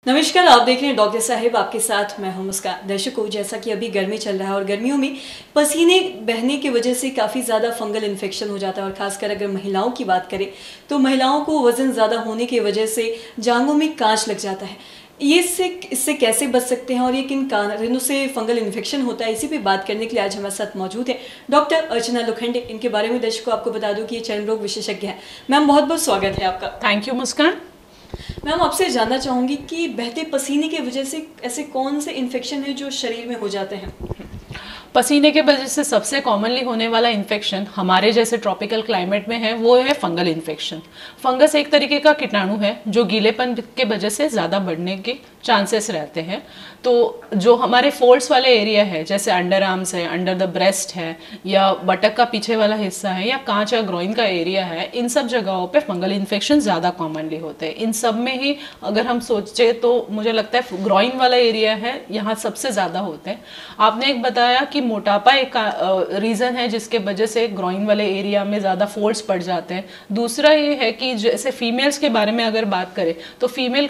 नमस्कार, आप देख रहे हैं डॉक्टर साहिब, आपके साथ मैं हूं मुस्कान। दर्शकों, जैसा कि अभी गर्मी चल रहा है और गर्मियों में पसीने बहने की वजह से काफ़ी ज़्यादा फंगल इन्फेक्शन हो जाता है और ख़ासकर अगर महिलाओं की बात करें तो महिलाओं को वज़न ज़्यादा होने की वजह से जांघों में कांच लग जाता है। ये इससे कैसे बच सकते हैं और ये किन कारणों से फंगल इन्फेक्शन होता है, इसी पे बात करने के लिए आज हमारे साथ मौजूद है डॉक्टर अर्चना लोखंडे। इनके बारे में दर्शकों आपको बता दूं कि ये चर्म रोग विशेषज्ञ हैं। मैम, बहुत बहुत स्वागत है आपका। Thank you Muskan. मैम, आपसे जानना चाहूँगी कि बहते पसीने की वजह से ऐसे कौन से इन्फेक्शन है जो शरीर में हो जाते हैं? पसीने के वजह से सबसे कॉमनली होने वाला इन्फेक्शन हमारे जैसे ट्रॉपिकल क्लाइमेट में है वो है फंगल इन्फेक्शन। फंगस एक तरीके का कीटाणु है जो गीलेपन के वजह से ज़्यादा बढ़ने के चांसेस रहते हैं। तो जो हमारे फोल्ड्स वाले एरिया है, जैसे अंडर आर्म्स है, अंडर द ब्रेस्ट है, या बटक का पीछे वाला हिस्सा है, या कांच या ग्रोइन का एरिया है, इन सब जगहों पे फंगल इन्फेक्शन ज़्यादा कॉमनली होते हैं। इन सब में ही अगर हम सोचे तो मुझे लगता है ग्रोइन वाला एरिया है, यहाँ सबसे ज़्यादा होते हैं। आपने एक बताया कि मोटापा एक रीज़न है जिसके वजह से ग्रोइन वाले एरिया में ज़्यादा फोल्ड्स पड़ जाते हैं। दूसरा ये है कि जैसे फीमेल्स के बारे में अगर बात करें तो फीमेल्स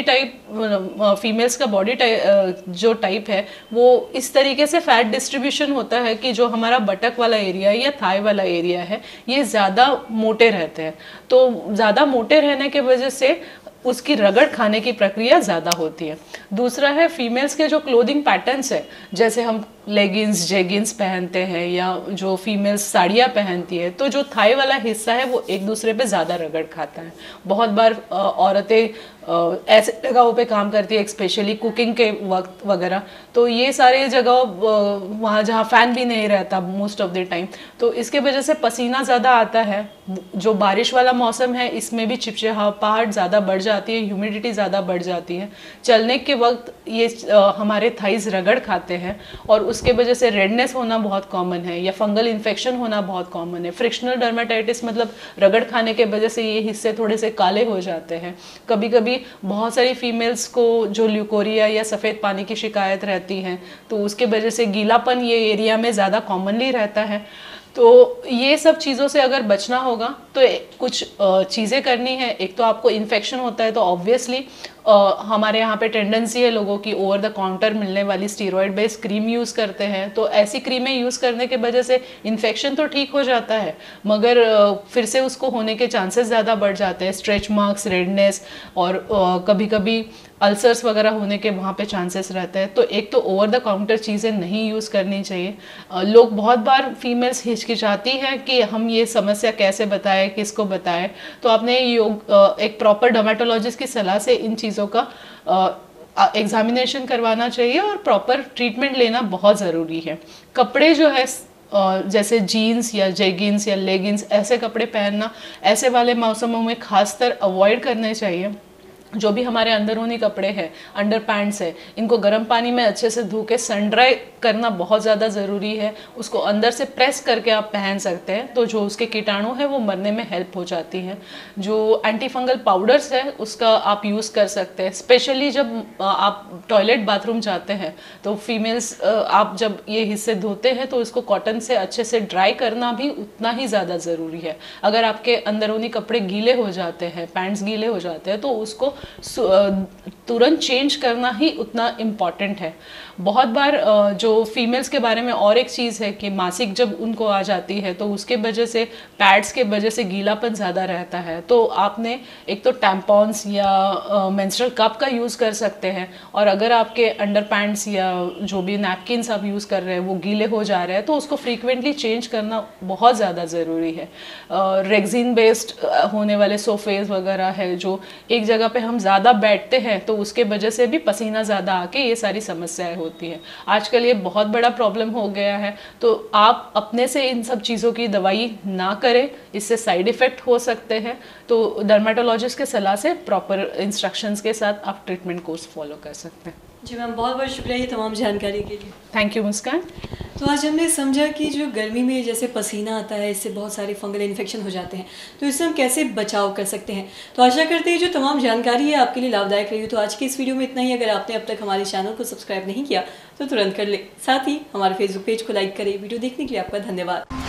का बॉडी टाइप जो टाइप है वो इस तरीके से फैट डिस्ट्रीब्यूशन होता है कि जो हमारा बटक वाला एरिया है या थाई वाला एरिया है ये ज़्यादा मोटे रहते हैं। तो ज़्यादा मोटे रहने के वजह से उसकी रगड़ खाने की प्रक्रिया ज़्यादा होती है। दूसरा है फीमेल्स के जो क्लोथिंग पैटर्न्स है, जैसे हम लेगिंग्स जेगिंग्स पहनते हैं या जो फीमेल्स साड़ियाँ पहनती है, तो जो थाई वाला हिस्सा है वो एक दूसरे पे ज़्यादा रगड़ खाता है। बहुत बार औरतें ऐसे जगहों पे काम करती है, स्पेशली कुकिंग के वक्त वगैरह, तो ये सारे जगह वहाँ जहाँ फ़ैन भी नहीं रहता मोस्ट ऑफ द टाइम, तो इसके वजह से पसीना ज़्यादा आता है। जो बारिश वाला मौसम है इसमें भी चिपचिपाहट ज़्यादा बढ़ जाती है, ह्यूमिडिटी ज़्यादा बढ़ जाती है। चलने के वक्त ये हमारे थाइज रगड़ खाते हैं और उसके वजह से रेडनेस होना बहुत कॉमन है या फंगल इन्फेक्शन होना बहुत कॉमन है। फ्रिक्शनल डर्मेटाइटिस मतलब रगड़ खाने के वजह से ये हिस्से थोड़े से काले हो जाते हैं। कभी कभी बहुत सारी फीमेल्स को जो ल्यूकोरिया या सफ़ेद पानी की शिकायत रहती है तो उसके वजह से गीलापन ये एरिया में ज़्यादा कॉमनली रहता है। तो ये सब चीज़ों से अगर बचना होगा तो कुछ चीज़ें करनी है। एक तो आपको इन्फेक्शन होता है तो ऑब्वियसली हमारे यहाँ पे टेंडेंसी है लोगों की ओवर द काउंटर मिलने वाली स्टीरॉयड बेस्ड क्रीम यूज़ करते हैं। तो ऐसी क्रीमें यूज़ करने के वजह से इन्फेक्शन तो ठीक हो जाता है मगर फिर से उसको होने के चांसेस ज़्यादा बढ़ जाते हैं। स्ट्रेच मार्क्स, रेडनेस और कभी कभी अल्सर्स वगैरह होने के वहाँ पे चांसेस रहते हैं। तो एक तो ओवर द काउंटर चीज़ें नहीं यूज़ करनी चाहिए। लोग बहुत बार फीमेल्स हिचकिचाती हैं कि हम ये समस्या कैसे बताएं, किसको बताएं, तो आपने एक प्रॉपर डर्मेटोलॉजिस्ट की सलाह से इन चीज़ों का एग्जामिनेशन करवाना चाहिए और प्रॉपर ट्रीटमेंट लेना बहुत ज़रूरी है। कपड़े जो है जैसे जीन्स या जेगिंस या लेगिंग्स ऐसे कपड़े पहनना ऐसे वाले मौसमों में खासकर अवॉइड करने चाहिए। जो भी हमारे अंदरूनी कपड़े हैं, अंडर पैंट्स है, इनको गर्म पानी में अच्छे से धो के सन ड्राई करना बहुत ज़्यादा ज़रूरी है। उसको अंदर से प्रेस करके आप पहन सकते हैं तो जो उसके कीटाणु है वो मरने में हेल्प हो जाती है। जो एंटी फंगल पाउडर्स है उसका आप यूज़ कर सकते हैं। स्पेशली जब आप टॉयलेट बाथरूम जाते हैं तो फीमेल्स आप जब ये हिस्से धोते हैं तो इसको कॉटन से अच्छे से ड्राई करना भी उतना ही ज़्यादा ज़रूरी है। अगर आपके अंदरूनी कपड़े गीले हो जाते हैं, पैंट्स गीले हो जाते हैं, तो उसको तुरंत चेंज करना ही उतना इम्पॉर्टेंट है। बहुत बार जो फीमेल्स के बारे में और एक चीज़ है कि मासिक जब उनको आ जाती है तो उसके वजह से पैड्स के वजह से गीलापन ज़्यादा रहता है। तो आपने एक तो टैम्पॉन्स या मेंस्ट्रुअल कप का यूज़ कर सकते हैं, और अगर आपके अंडर पैंट्स या जो भी नैपकिन्स आप यूज़ कर रहे हैं वो गीले हो जा रहे हैं तो उसको फ्रीक्वेंटली चेंज करना बहुत ज़्यादा ज़रूरी है। रेक्सिन बेस्ड होने वाले सोफेज वगैरह है जो एक जगह पे हम ज़्यादा बैठते हैं तो उसके वजह से भी पसीना ज़्यादा आके ये सारी समस्याएं होती है। आजकल ये बहुत बड़ा प्रॉब्लम हो गया है। तो आप अपने से इन सब चीज़ों की दवाई ना करें, इससे साइड इफ़ेक्ट हो सकते हैं। तो डर्मेटोलॉजिस्ट के सलाह से प्रॉपर इंस्ट्रक्शंस के साथ आप ट्रीटमेंट कोर्स फॉलो कर सकते हैं। जी मैम, बहुत बहुत शुक्रिया ये तमाम जानकारी के लिए। Thank you Muskan. तो आज हमने समझा कि जो गर्मी में जैसे पसीना आता है इससे बहुत सारे फंगल इन्फेक्शन हो जाते हैं, तो इससे हम कैसे बचाव कर सकते हैं। तो आशा करते हैं जो तमाम जानकारी है आपके लिए लाभदायक रही हो। तो आज की इस वीडियो में इतना ही। अगर आपने अब तक हमारे चैनल को सब्सक्राइब नहीं किया तो तुरंत कर ले। साथ ही हमारे फेसबुक पेज को लाइक करें। वीडियो देखने के लिए आपका धन्यवाद।